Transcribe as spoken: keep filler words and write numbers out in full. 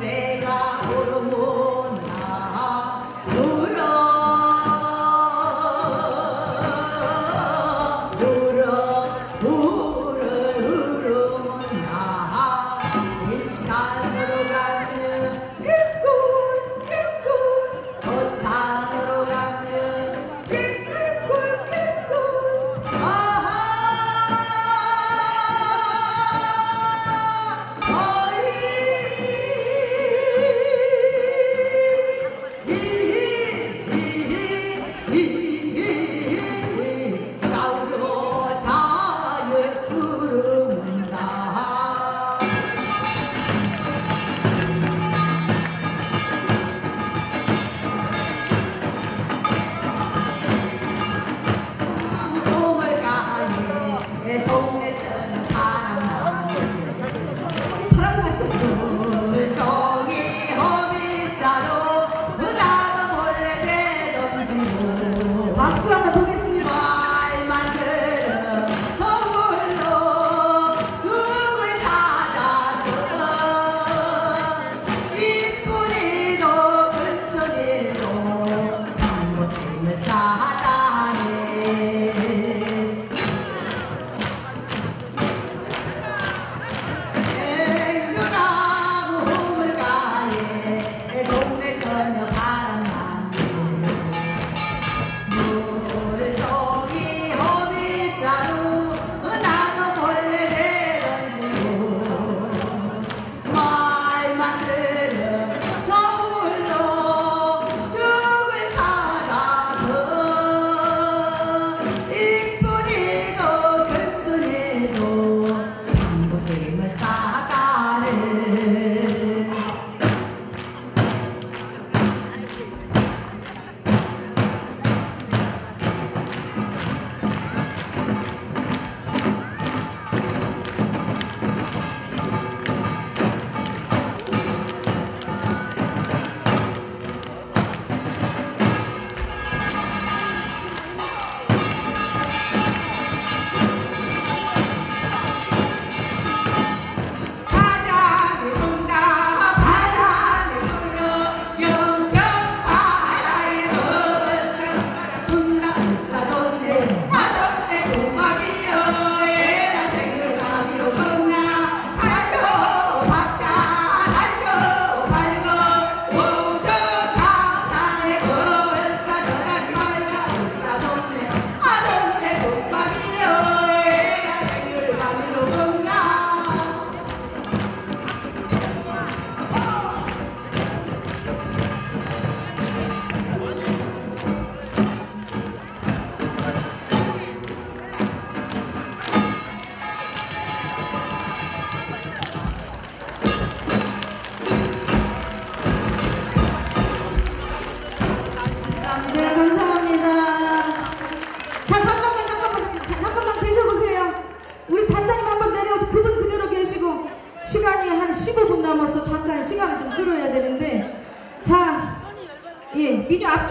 새가 오르나 울어 울어 울어 울어나 일산으로 가면 그 꿀 그 꿀 저 산으로 가면 그 꿀 그 꿀 아하 동네처럼 바람나게 바람났었어 물동이 호빗자루 나도 몰래 내던지고 박수 한번 보겠습니다. 말만 들어 서울로 누굴 찾아서 이쁜이도 금손이도 당고찜을 싸다네. 전혀 바람나게 물동이 호빗자루 나도 몰래 내던지고 말만 들어 서울로 누굴 찾아서 이쁜이도 금순이도 당고찜을 싸다네. 네, 감사합니다. 자, 잠깐만, 잠깐만, 잠깐만 계셔보세요. 우리 단장님 한번 내려오죠. 그분 그대로 계시고, 시간이 한 십오 분 남아서 잠깐 시간을 좀 끌어야 되는데, 자, 예, 미녀 앞